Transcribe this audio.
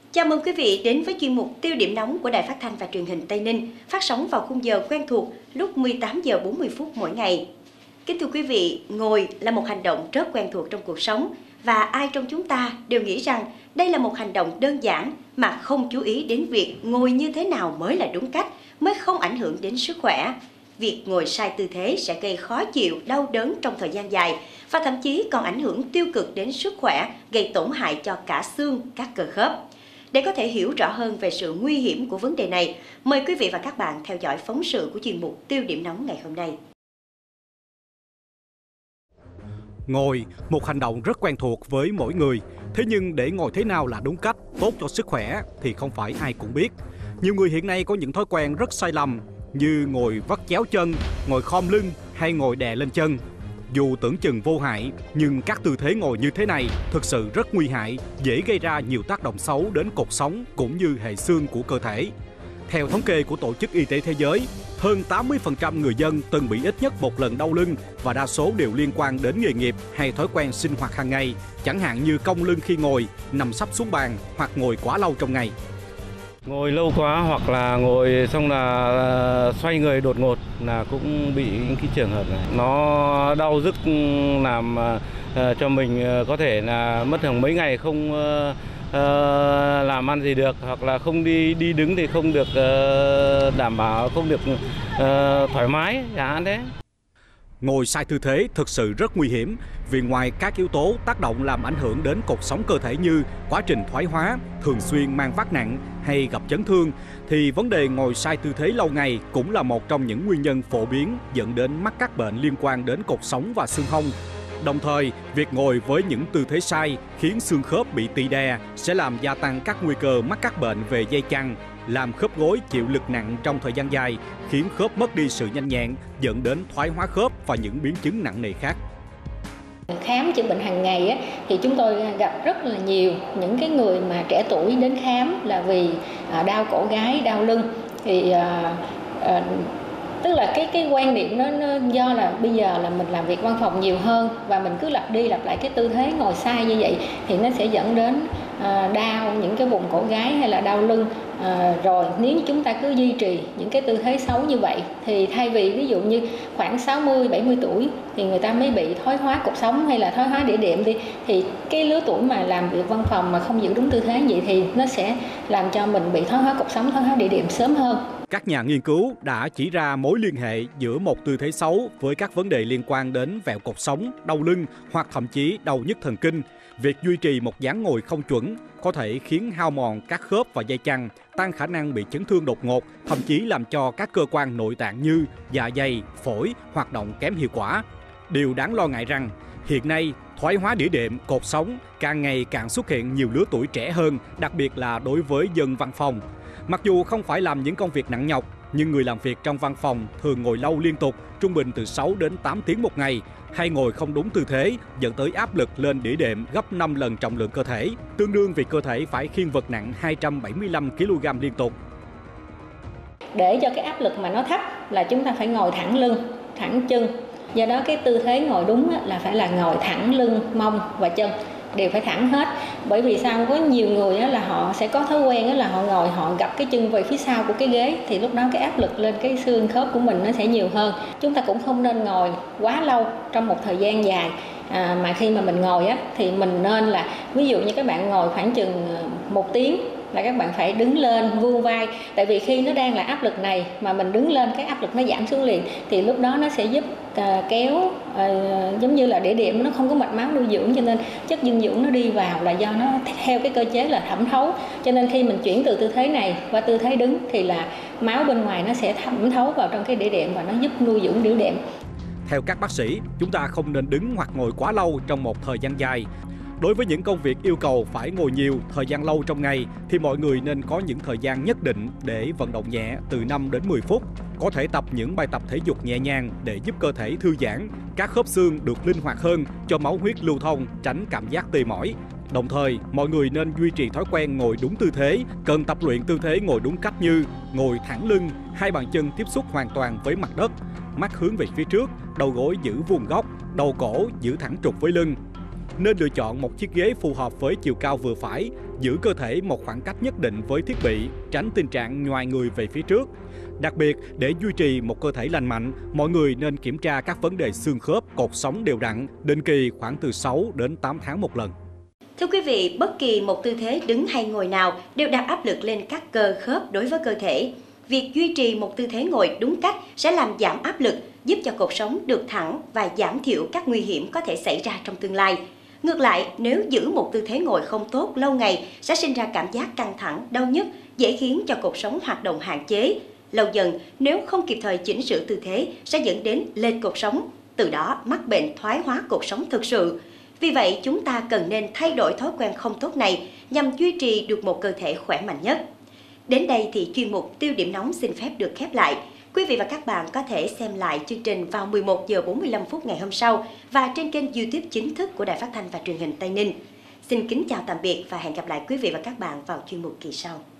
Chào mừng quý vị đến với chuyên mục Tiêu điểm nóng của Đài Phát thanh và Truyền hình Tây Ninh, phát sóng vào khung giờ quen thuộc lúc 18 giờ 40 phút mỗi ngày. Kính thưa quý vị, ngồi là một hành động rất quen thuộc trong cuộc sống và ai trong chúng ta đều nghĩ rằng đây là một hành động đơn giản mà không chú ý đến việc ngồi như thế nào mới là đúng cách, mới không ảnh hưởng đến sức khỏe. Việc ngồi sai tư thế sẽ gây khó chịu, đau đớn trong thời gian dài và thậm chí còn ảnh hưởng tiêu cực đến sức khỏe, gây tổn hại cho cả xương, các cơ khớp. Để có thể hiểu rõ hơn về sự nguy hiểm của vấn đề này, mời quý vị và các bạn theo dõi phóng sự của chuyên mục Tiêu điểm nóng ngày hôm nay. Ngồi, một hành động rất quen thuộc với mỗi người. Thế nhưng để ngồi thế nào là đúng cách, tốt cho sức khỏe thì không phải ai cũng biết. Nhiều người hiện nay có những thói quen rất sai lầm như ngồi vắt chéo chân, ngồi khom lưng hay ngồi đè lên chân. Dù tưởng chừng vô hại, nhưng các tư thế ngồi như thế này thực sự rất nguy hại, dễ gây ra nhiều tác động xấu đến cột sống cũng như hệ xương của cơ thể. Theo thống kê của Tổ chức Y tế Thế giới, hơn 80% người dân từng bị ít nhất một lần đau lưng và đa số đều liên quan đến nghề nghiệp hay thói quen sinh hoạt hàng ngày, chẳng hạn như cong lưng khi ngồi, nằm sấp xuống bàn hoặc ngồi quá lâu trong ngày. Ngồi lâu quá hoặc là ngồi xong là xoay người đột ngột là cũng bị cái trường hợp này. Nó đau nhức làm cho mình có thể là mất hàng mấy ngày không làm ăn gì được, hoặc là không đi đứng thì không được đảm bảo, không được thoải mái chẳng hạn thế. Ngồi sai tư thế thực sự rất nguy hiểm vì ngoài các yếu tố tác động làm ảnh hưởng đến cột sống cơ thể như quá trình thoái hóa, thường xuyên mang vác nặng hay gặp chấn thương, thì vấn đề ngồi sai tư thế lâu ngày cũng là một trong những nguyên nhân phổ biến dẫn đến mắc các bệnh liên quan đến cột sống và xương hông. Đồng thời, việc ngồi với những tư thế sai khiến xương khớp bị tì đè sẽ làm gia tăng các nguy cơ mắc các bệnh về dây chằng, làm khớp gối chịu lực nặng trong thời gian dài, khiến khớp mất đi sự nhanh nhẹn, dẫn đến thoái hóa khớp và những biến chứng nặng nề khác. Khám chữa bệnh hàng ngày thì chúng tôi gặp rất là nhiều những cái người mà trẻ tuổi đến khám là vì đau cổ gáy, đau lưng. Thì tức là cái quan niệm nó do là bây giờ là mình làm việc văn phòng nhiều hơn và mình cứ lặp đi lặp lại cái tư thế ngồi sai như vậy thì nó sẽ dẫn đến đau những cái vùng cổ gáy hay là đau lưng. Rồi nếu như chúng ta cứ duy trì những cái tư thế xấu như vậy thì thay vì ví dụ như khoảng 60-70 tuổi thì người ta mới bị thoái hóa cột sống hay là thoái hóa đĩa đệm đi, thì cái lứa tuổi mà làm việc văn phòng mà không giữ đúng tư thế vậy thì nó sẽ làm cho mình bị thoái hóa cột sống, thoái hóa đĩa đệm sớm hơn. Các nhà nghiên cứu đã chỉ ra mối liên hệ giữa một tư thế xấu với các vấn đề liên quan đến vẹo cột sống, đau lưng hoặc thậm chí đau nhức thần kinh. Việc duy trì một dáng ngồi không chuẩn có thể khiến hao mòn các khớp và dây chằng, tăng khả năng bị chấn thương đột ngột, thậm chí làm cho các cơ quan nội tạng như dạ dày, phổi hoạt động kém hiệu quả. Điều đáng lo ngại rằng, hiện nay, thoái hóa đĩa đệm, cột sống càng ngày càng xuất hiện nhiều lứa tuổi trẻ hơn, đặc biệt là đối với dân văn phòng. Mặc dù không phải làm những công việc nặng nhọc, nhưng người làm việc trong văn phòng thường ngồi lâu liên tục, trung bình từ 6 đến 8 tiếng một ngày, hay ngồi không đúng tư thế, dẫn tới áp lực lên đĩa đệm gấp 5 lần trọng lượng cơ thể, tương đương việc cơ thể phải khiêng vật nặng 275 kg liên tục. Để cho cái áp lực mà nó thấp là chúng ta phải ngồi thẳng lưng, thẳng chân. Do đó cái tư thế ngồi đúng là phải là ngồi thẳng lưng, mông và chân đều phải thẳng hết. Bởi vì sao, có nhiều người là họ sẽ có thói quen là họ ngồi họ gập cái chân về phía sau của cái ghế, thì lúc đó cái áp lực lên cái xương khớp của mình nó sẽ nhiều hơn. Chúng ta cũng không nên ngồi quá lâu trong một thời gian dài, mà khi mà mình ngồi thì mình nên là ví dụ như các bạn ngồi khoảng chừng 1 tiếng là các bạn phải đứng lên vươn vai, tại vì khi nó đang là áp lực này mà mình đứng lên cái áp lực nó giảm xuống liền, thì lúc đó nó sẽ giúp kéo giống như là đĩa đệm nó không có mạch máu nuôi dưỡng, cho nên chất dinh dưỡng nó đi vào là do nó theo cái cơ chế là thẩm thấu, cho nên khi mình chuyển từ tư thế này qua tư thế đứng thì là máu bên ngoài nó sẽ thẩm thấu vào trong cái đĩa đệm và nó giúp nuôi dưỡng đĩa đệm. Theo các bác sĩ, chúng ta không nên đứng hoặc ngồi quá lâu trong một thời gian dài. Đối với những công việc yêu cầu phải ngồi nhiều, thời gian lâu trong ngày thì mọi người nên có những thời gian nhất định để vận động nhẹ từ 5 đến 10 phút. Có thể tập những bài tập thể dục nhẹ nhàng để giúp cơ thể thư giãn, các khớp xương được linh hoạt hơn, cho máu huyết lưu thông, tránh cảm giác tê mỏi. Đồng thời, mọi người nên duy trì thói quen ngồi đúng tư thế, cần tập luyện tư thế ngồi đúng cách như ngồi thẳng lưng, hai bàn chân tiếp xúc hoàn toàn với mặt đất, mắt hướng về phía trước, đầu gối giữ vuông góc, đầu cổ giữ thẳng trục với lưng. nên lựa chọn một chiếc ghế phù hợp với chiều cao vừa phải, giữ cơ thể một khoảng cách nhất định với thiết bị, tránh tình trạng nhoài người về phía trước. Đặc biệt, để duy trì một cơ thể lành mạnh, mọi người nên kiểm tra các vấn đề xương khớp, cột sống đều đặn, định kỳ khoảng từ 6 đến 8 tháng một lần. Thưa quý vị, bất kỳ một tư thế đứng hay ngồi nào đều đặt áp lực lên các cơ khớp đối với cơ thể. Việc duy trì một tư thế ngồi đúng cách sẽ làm giảm áp lực, giúp cho cột sống được thẳng và giảm thiểu các nguy hiểm có thể xảy ra trong tương lai. Ngược lại, nếu giữ một tư thế ngồi không tốt lâu ngày sẽ sinh ra cảm giác căng thẳng, đau nhức, dễ khiến cho cột sống hoạt động hạn chế. Lâu dần, nếu không kịp thời chỉnh sửa tư thế sẽ dẫn đến lệch cột sống, từ đó mắc bệnh thoái hóa cột sống thực sự. Vì vậy, chúng ta cần nên thay đổi thói quen không tốt này nhằm duy trì được một cơ thể khỏe mạnh nhất. Đến đây thì chuyên mục Tiêu điểm nóng xin phép được khép lại. Quý vị và các bạn có thể xem lại chương trình vào 11 giờ 45 phút ngày hôm sau và trên kênh YouTube chính thức của Đài Phát thanh và Truyền hình Tây Ninh. Xin kính chào tạm biệt và hẹn gặp lại quý vị và các bạn vào chuyên mục kỳ sau.